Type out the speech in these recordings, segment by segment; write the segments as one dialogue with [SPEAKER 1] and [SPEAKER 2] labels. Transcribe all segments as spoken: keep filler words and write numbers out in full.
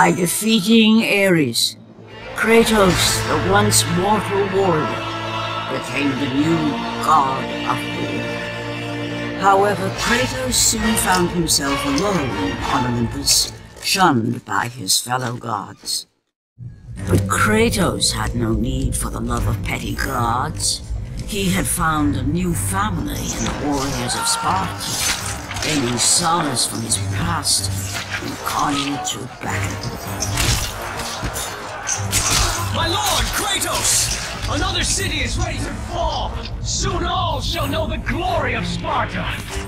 [SPEAKER 1] By defeating Ares, Kratos, the once mortal warrior, became the new god of war. However, Kratos soon found himself alone on Olympus, shunned by his fellow gods. But Kratos had no need for the love of petty gods. He had found a new family in the warriors of Sparta, gaining solace from his past and calling to battle.
[SPEAKER 2] My lord, Kratos! Another city is ready to fall! Soon all shall know the glory of Sparta!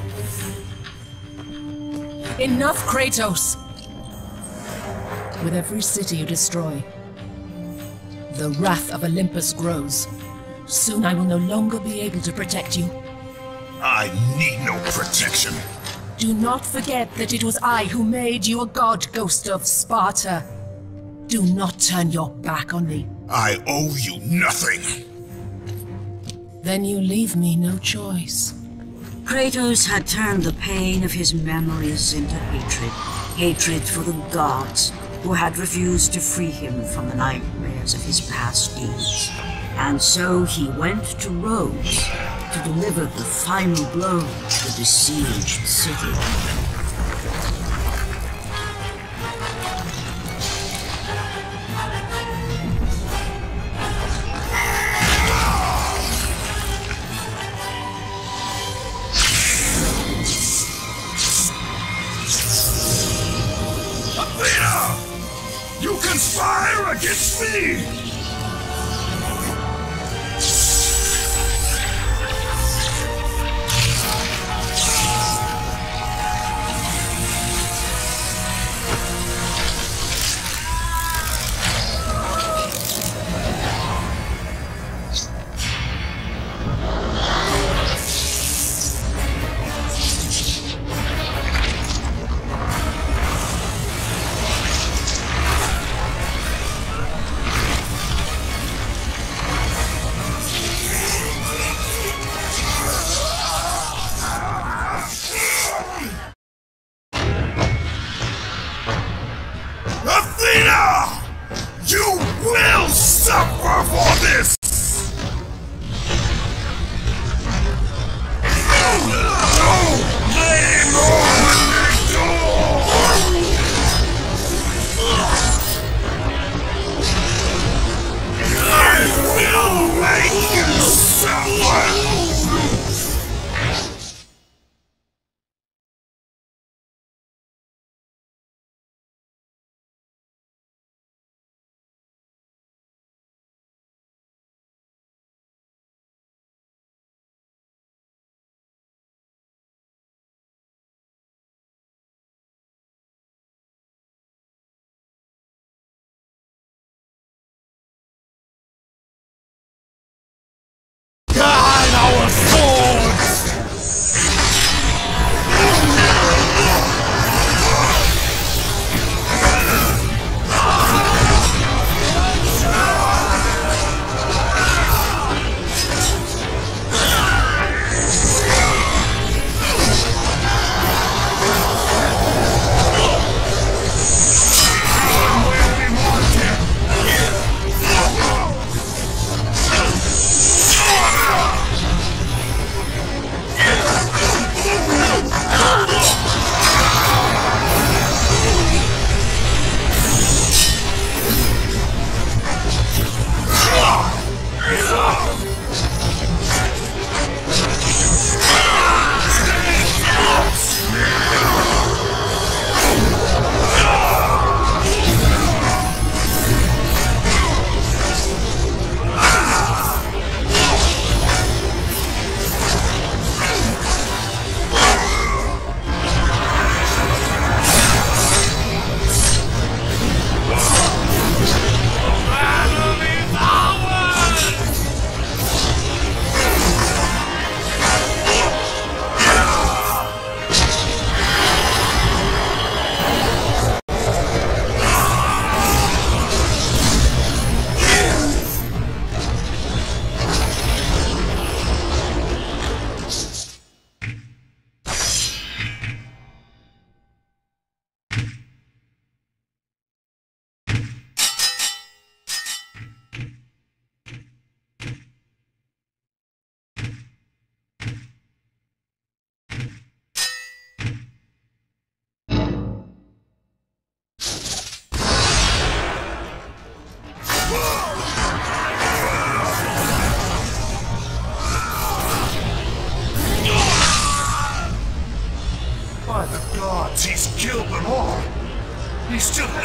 [SPEAKER 3] Enough, Kratos! With every city you destroy, the wrath of Olympus grows. Soon I will no longer be able to protect you.
[SPEAKER 4] I need no protection.
[SPEAKER 3] Do not forget that it was I who made you a god, Ghost of Sparta. Do not turn your back on me.
[SPEAKER 4] I owe you nothing.
[SPEAKER 3] Then you leave me no choice.
[SPEAKER 1] Kratos had turned the pain of his memories into hatred. Hatred for the gods, who had refused to free him from the nightmares of his past deeds. And so he went to Rhodes to deliver the final blow to the besieged city.
[SPEAKER 4] Athena! You conspire against me!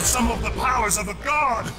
[SPEAKER 4] some of the powers of a god!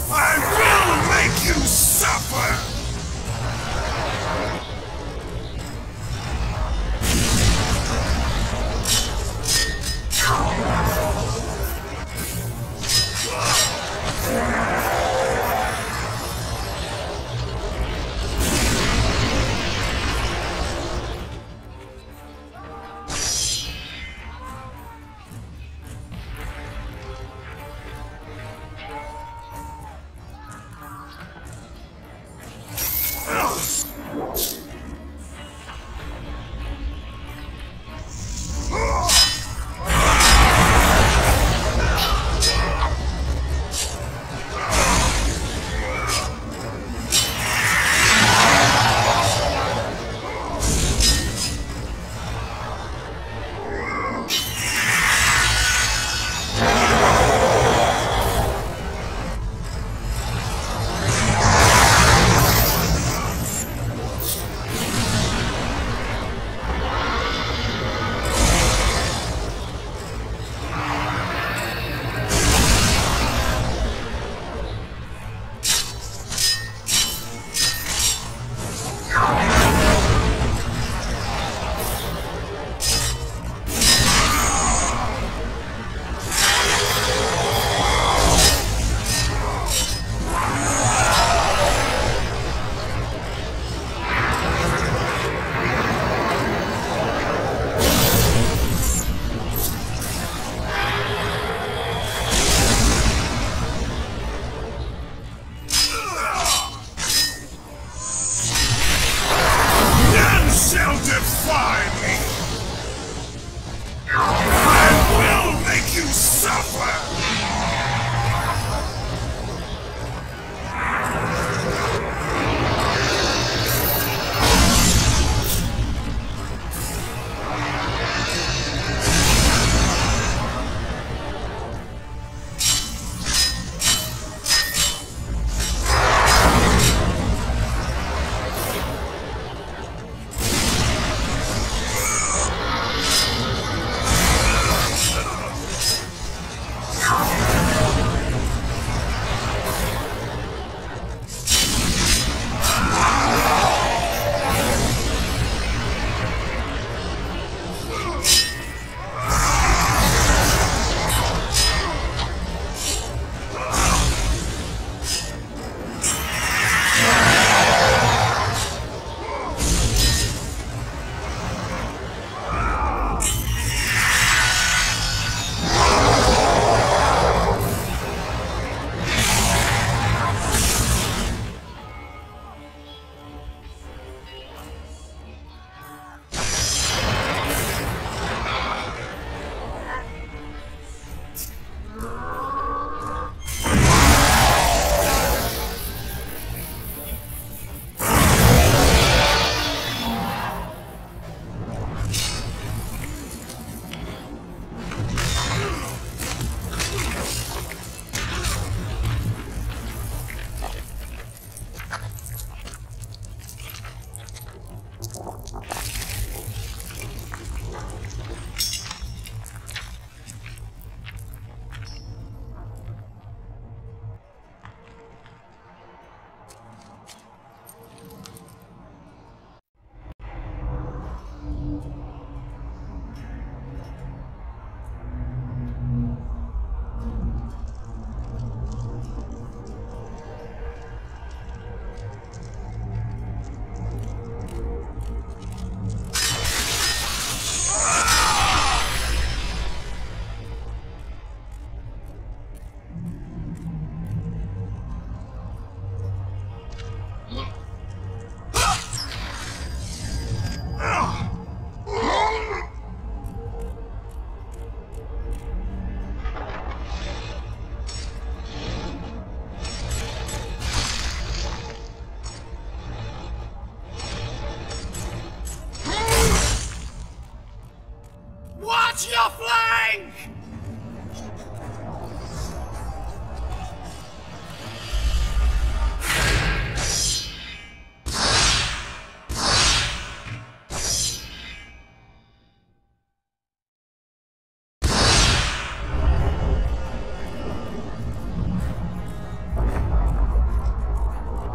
[SPEAKER 4] I will make you suffer!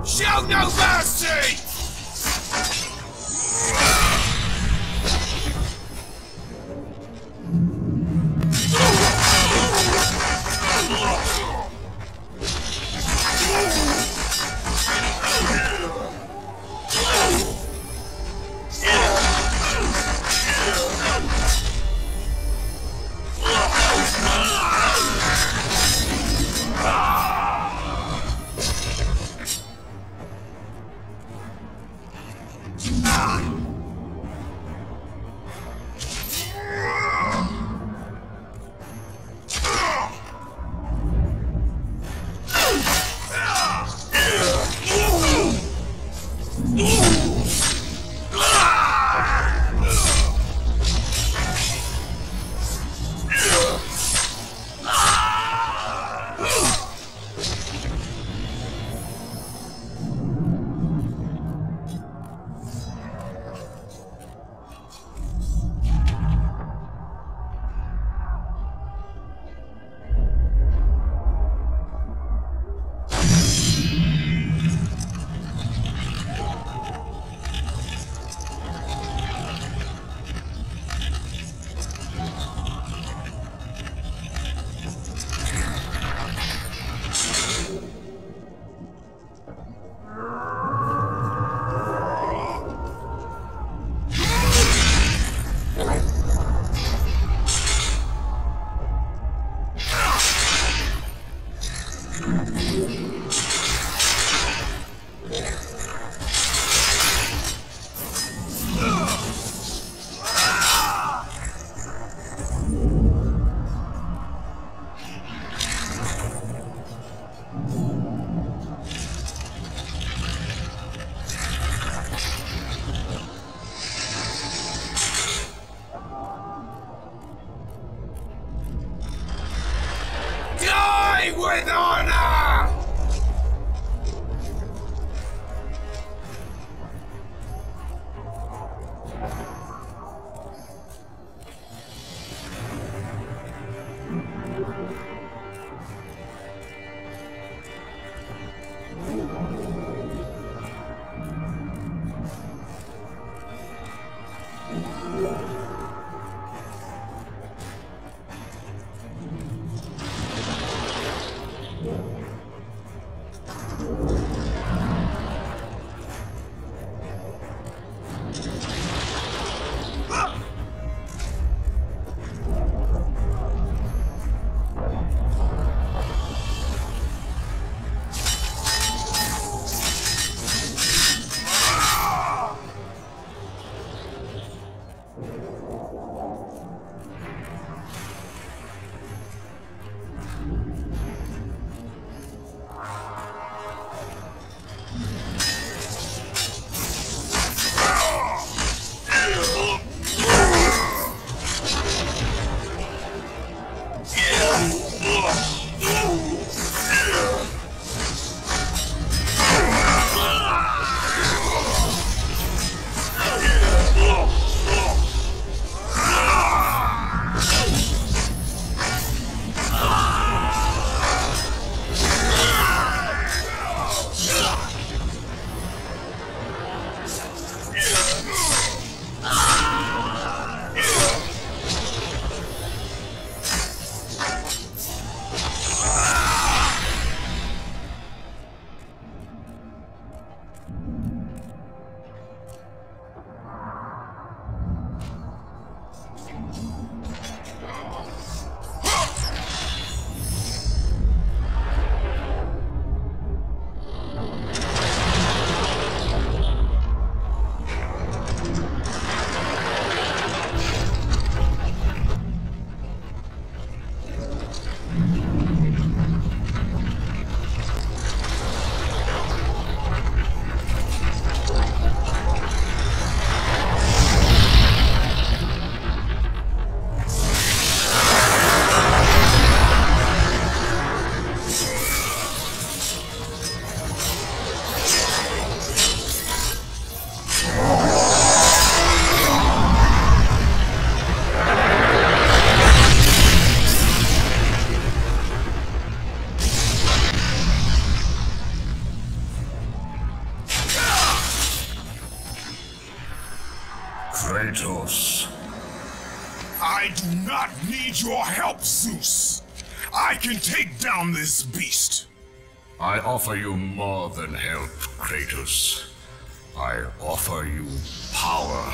[SPEAKER 4] Show no mercy!
[SPEAKER 5] Kratos.
[SPEAKER 4] I do not need your help, Zeus. I can take down this beast.
[SPEAKER 5] I offer you more than help, Kratos. I offer you power.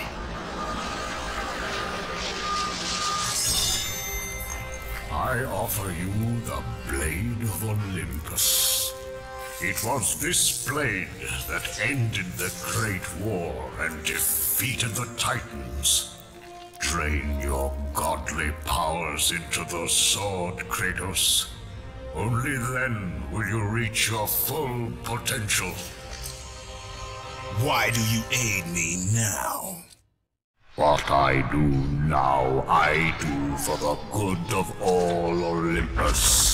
[SPEAKER 5] I offer you the Blade of Olympus. It was this blade that ended the Great War and defeated the Titans. Drain your godly powers into the sword, Kratos. Only then will you reach your full potential.
[SPEAKER 4] Why do you aid me now?
[SPEAKER 5] What I do now, I do for the good of all Olympus.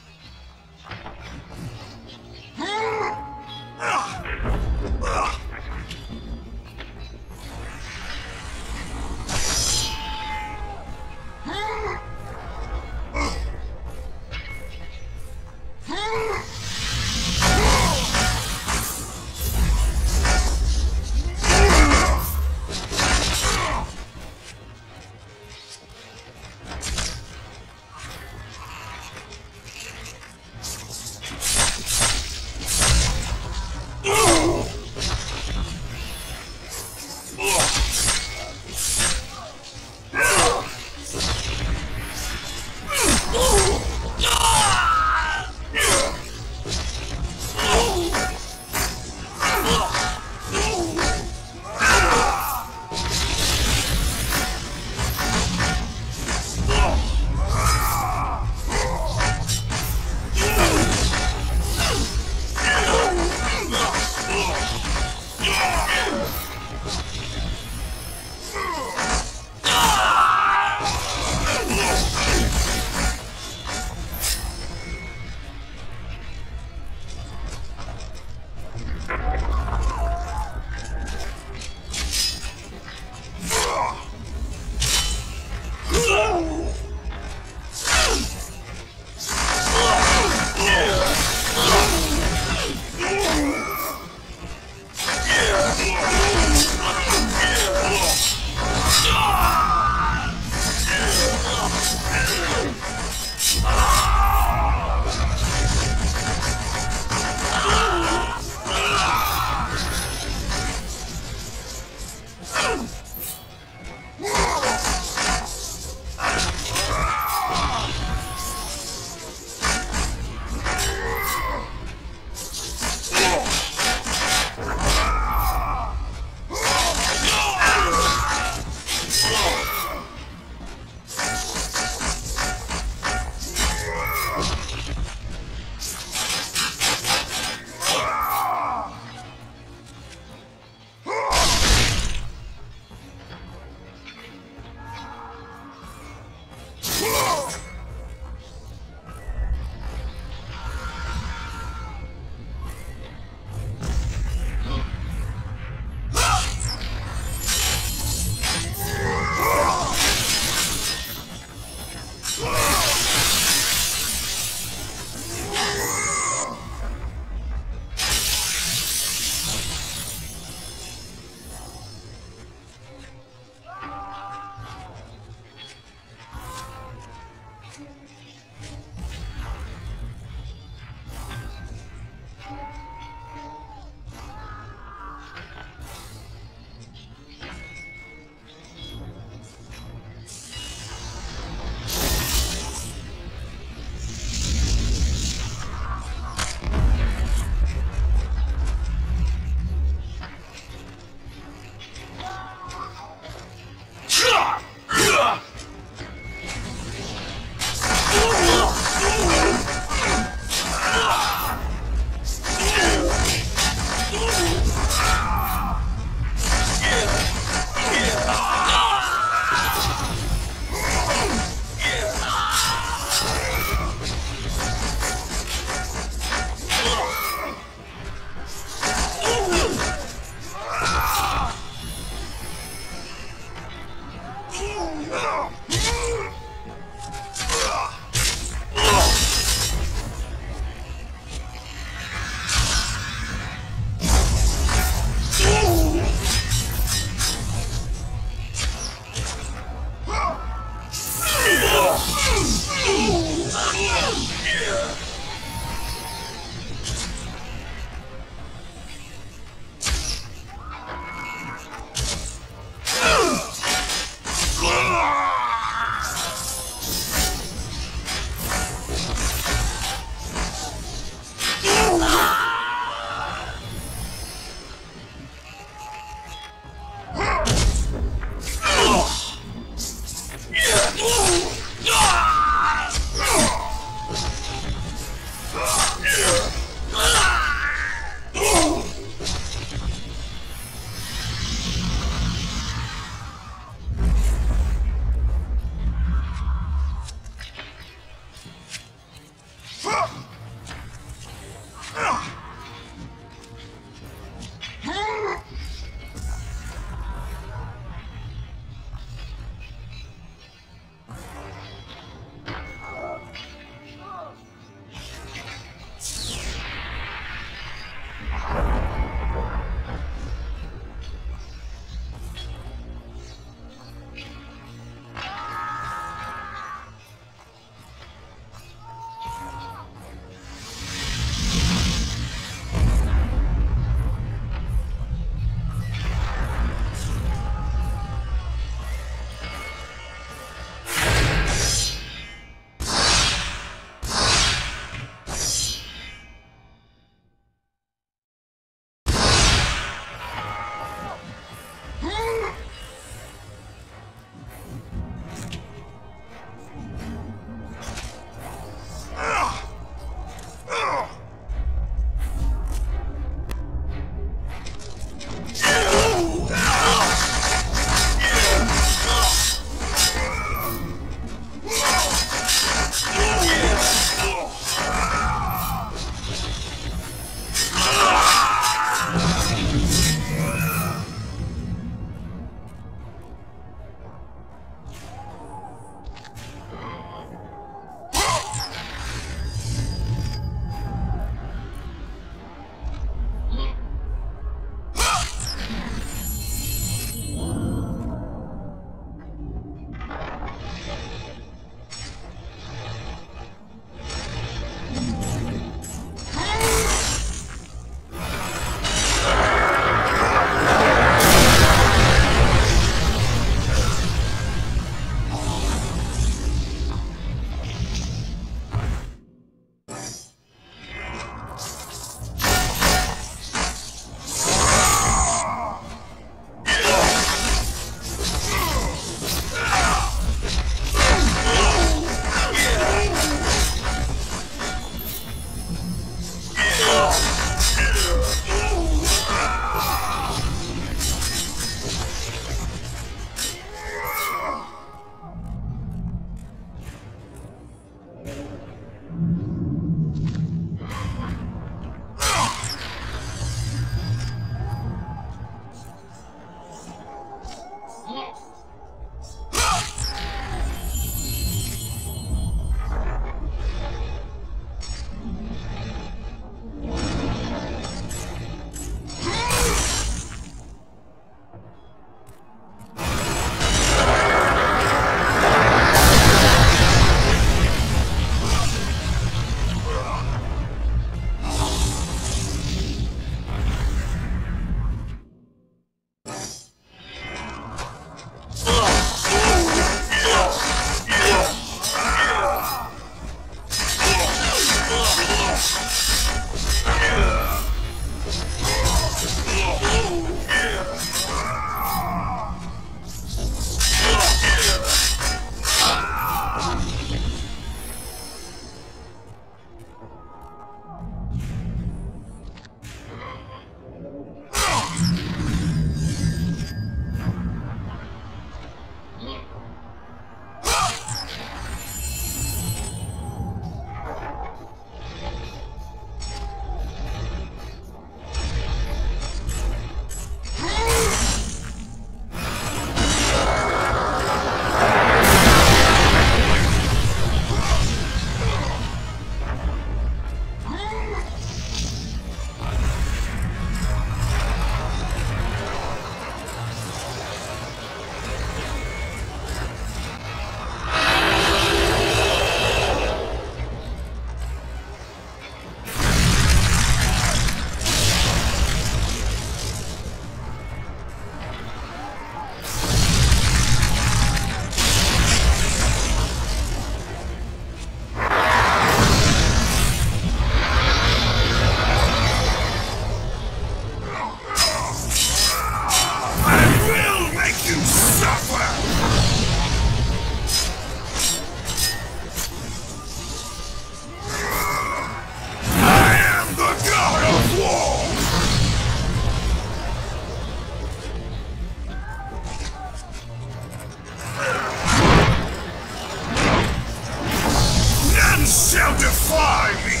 [SPEAKER 4] defy me!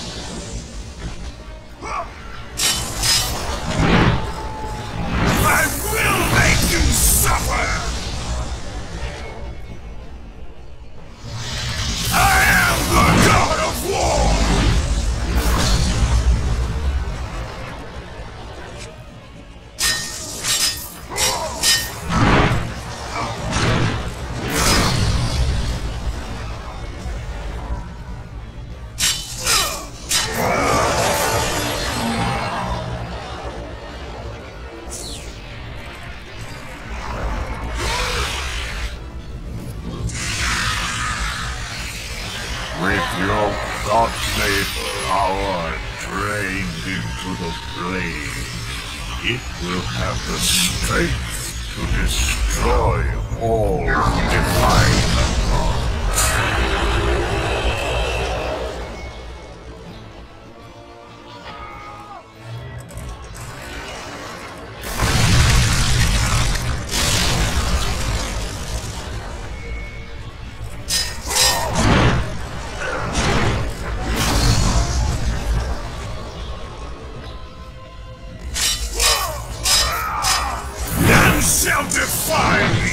[SPEAKER 4] I will make you suffer! I am the god of war!
[SPEAKER 5] With your god-made power drained into the blade, it will have the strength to destroy all who defy the gods.
[SPEAKER 4] Shall defy me!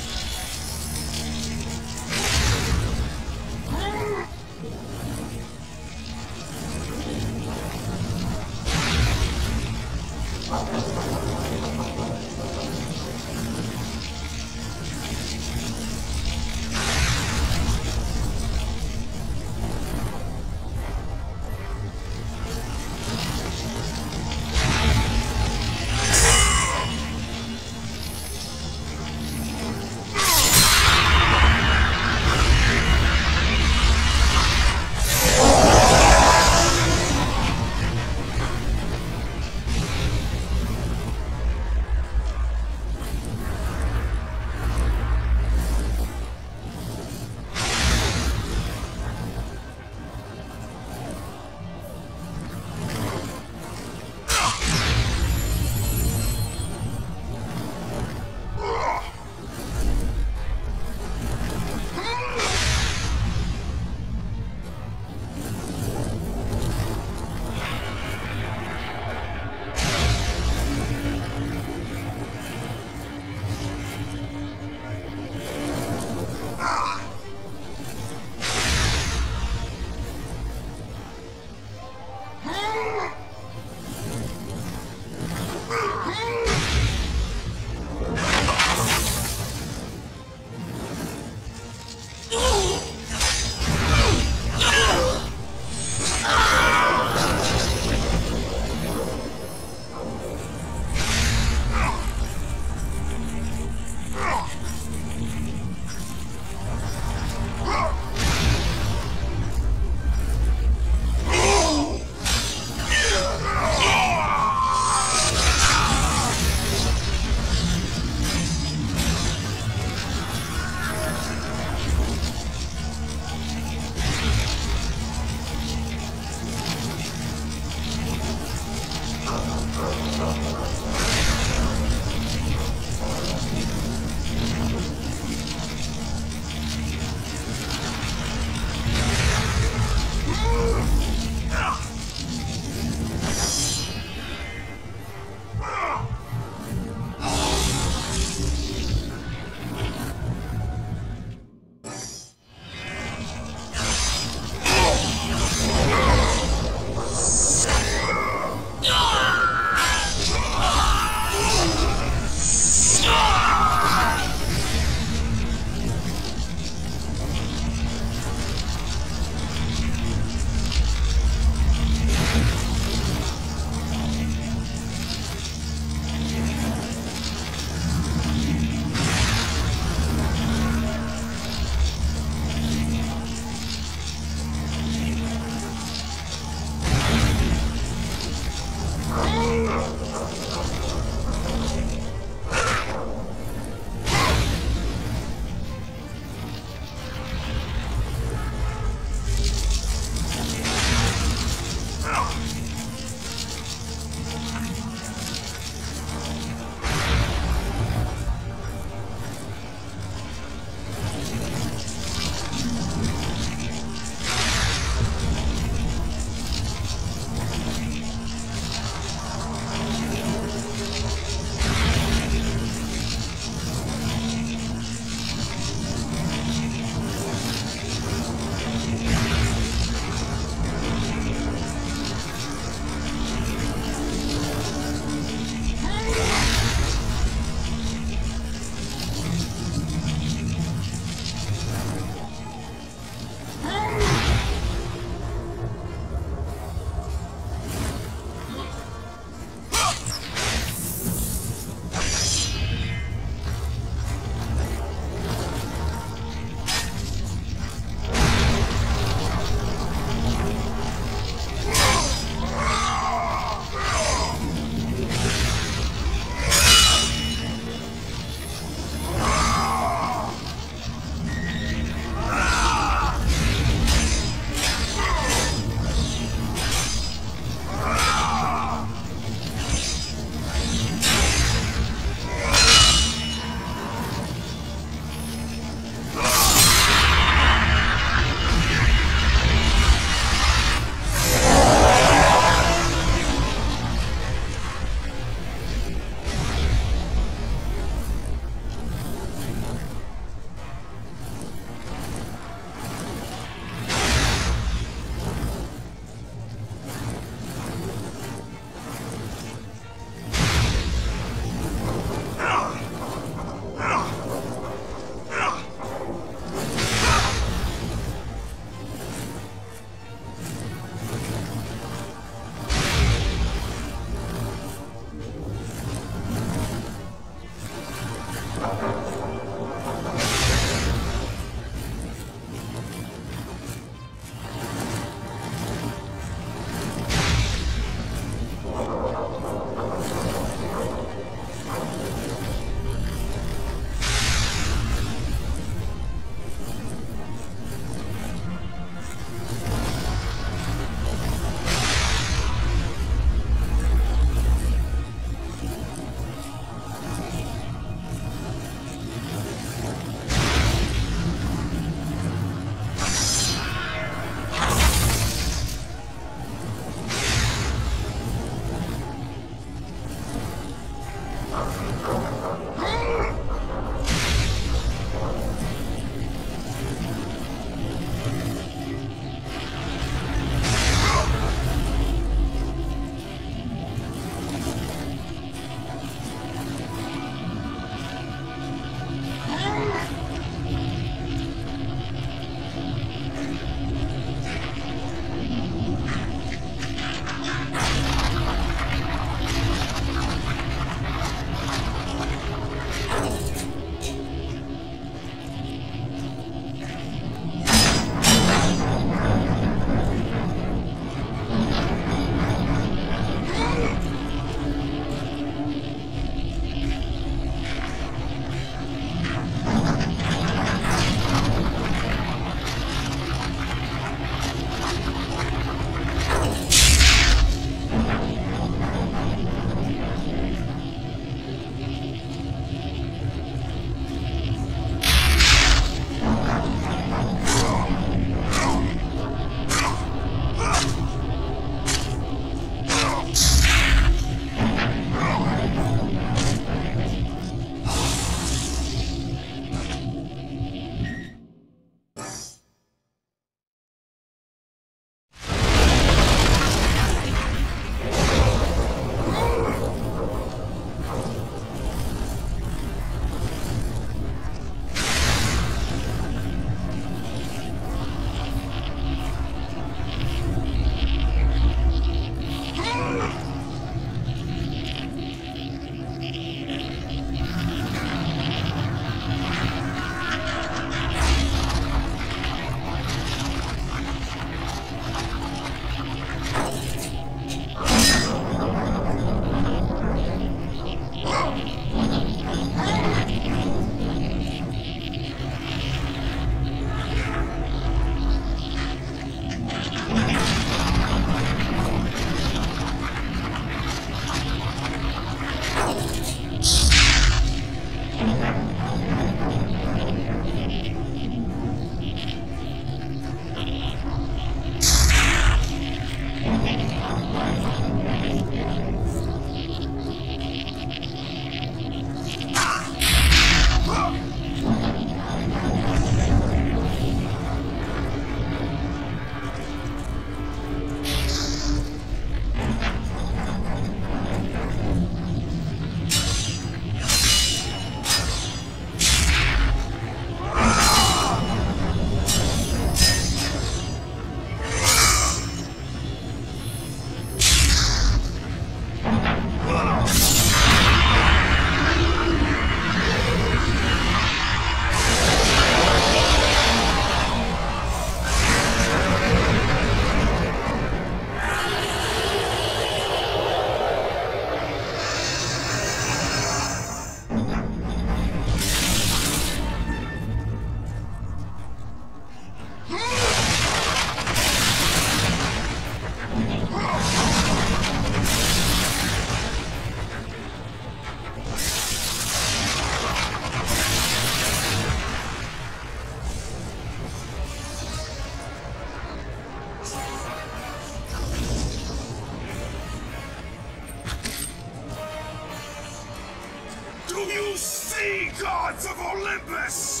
[SPEAKER 4] gods of Olympus!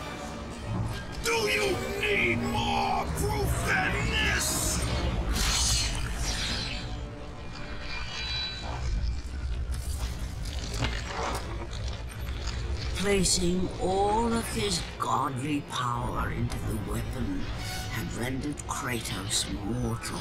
[SPEAKER 4] Do you need more proof than this?
[SPEAKER 1] Placing all of his godly power into the weapon had rendered Kratos mortal,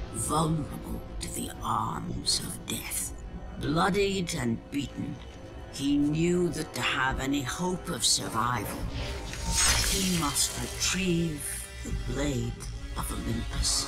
[SPEAKER 1] vulnerable to the arms of death. Bloodied and beaten, He knew that to have any hope of survival, he must retrieve the blade of Olympus.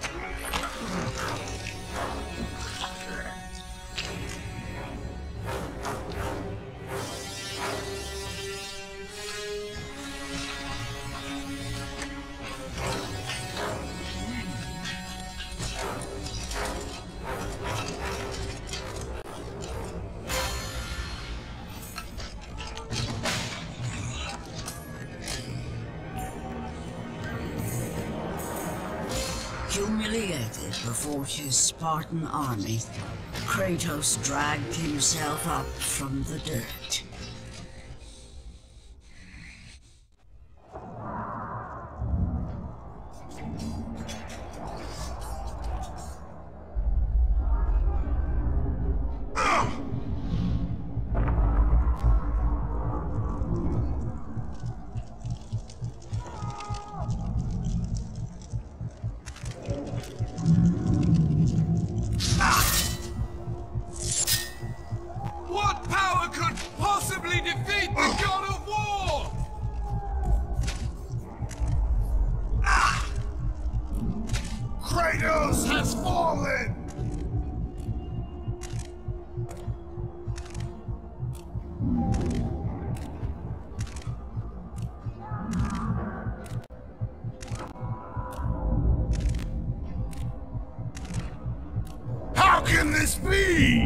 [SPEAKER 1] Humiliated before his Spartan army, Kratos dragged himself up from the dirt.
[SPEAKER 4] Kratos has fallen! How can this be?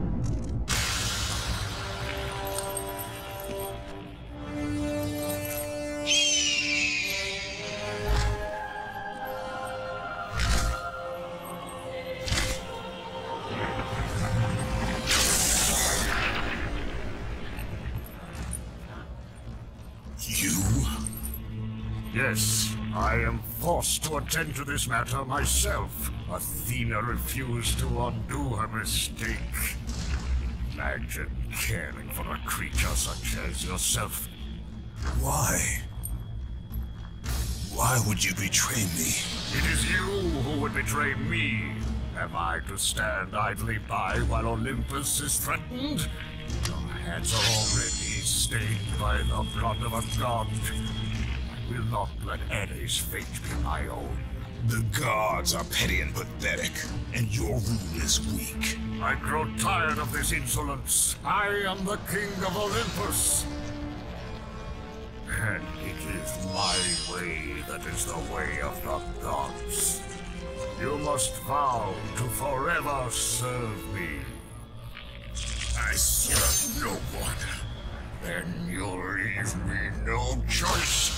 [SPEAKER 5] Yes, I am forced to attend to this matter myself. Athena refused to undo her mistake. Imagine caring for a creature such as yourself.
[SPEAKER 4] Why? Why would you betray me?
[SPEAKER 5] It is you who would betray me. Am I to stand idly by while Olympus is threatened? Your hands are already stained by the blood of a god. I will not let Ares' fate be my own.
[SPEAKER 4] The gods are petty and pathetic, and your rule is weak.
[SPEAKER 5] I grow tired of this insolence. I am the king of Olympus. And it is my way that is the way of the gods. You must vow to forever serve me.
[SPEAKER 4] I serve no one.
[SPEAKER 5] Then you'll leave me no choice.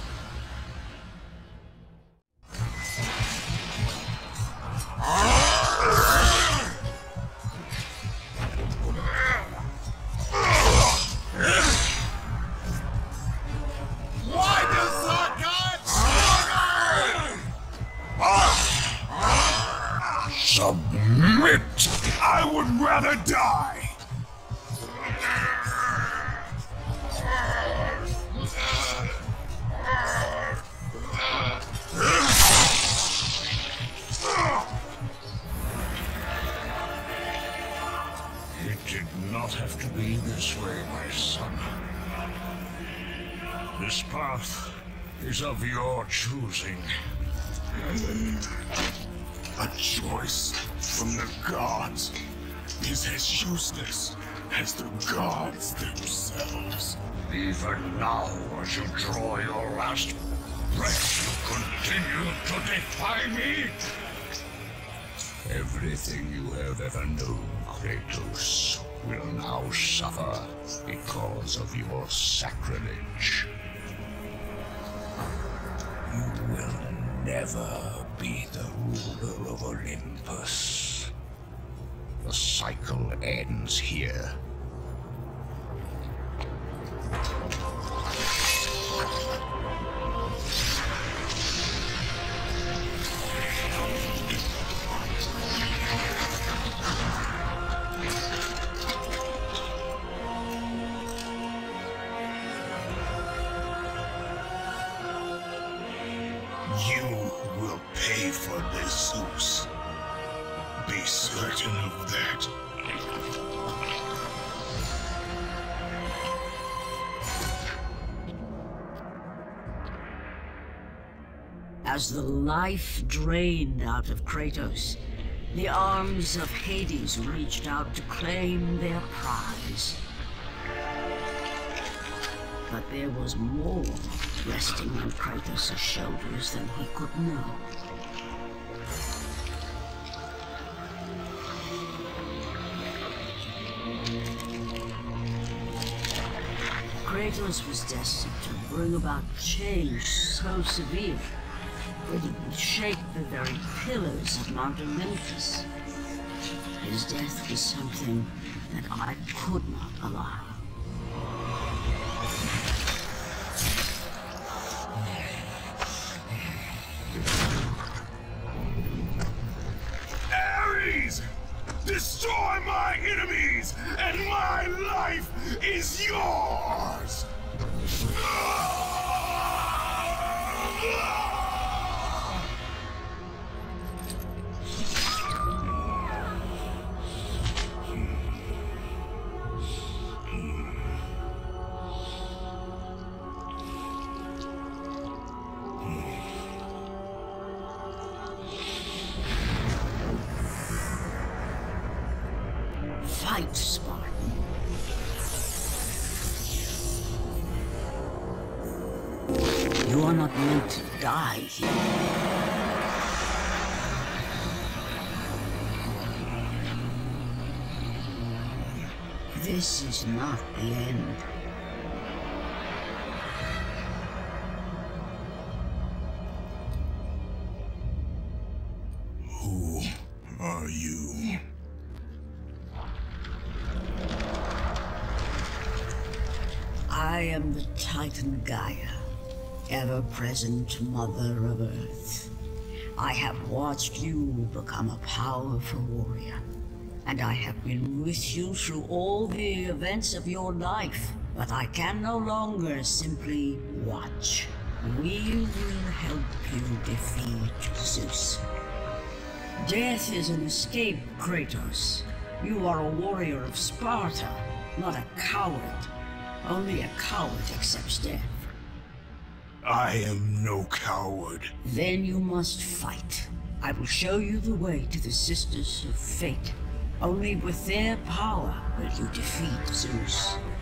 [SPEAKER 4] Submit! I would rather die!
[SPEAKER 5] It did not have to be this way, my son. This path is of your choosing.
[SPEAKER 4] A choice from the gods is as useless as the gods themselves.
[SPEAKER 5] Even now, as you draw your last breath, you continue to defy me? Everything you have ever known, Kratos, will now suffer because of your sacrilege. You will never be the ruler of Olympus. The cycle ends here.
[SPEAKER 4] You will pay for this, Zeus. Be certain of that.
[SPEAKER 1] As the life drained out of Kratos, the arms of Hades reached out to claim their prize. But there was more resting on Kratos' shoulders than he could know. Kratos was destined to bring about change so severe that it would shake the very pillars of Mount Olympus. His death was something that I could not allow.
[SPEAKER 4] Ares! Destroy my enemies, and my life is yours!
[SPEAKER 1] Fight, Spartan. You are not meant to die here. This is not the end.
[SPEAKER 4] Who are you?
[SPEAKER 1] I am the Titan Gaia, ever-present Mother of Earth. I have watched you become a powerful warrior, and I have been with you through all the events of your life, but I can no longer simply watch. We will help you defeat Zeus. Death is an escape, Kratos. You are a warrior of Sparta, not a coward. Only a coward accepts death.
[SPEAKER 4] I am no coward.
[SPEAKER 1] Then you must fight. I will show you the way to the Sisters of Fate. Only with their power will you defeat Zeus.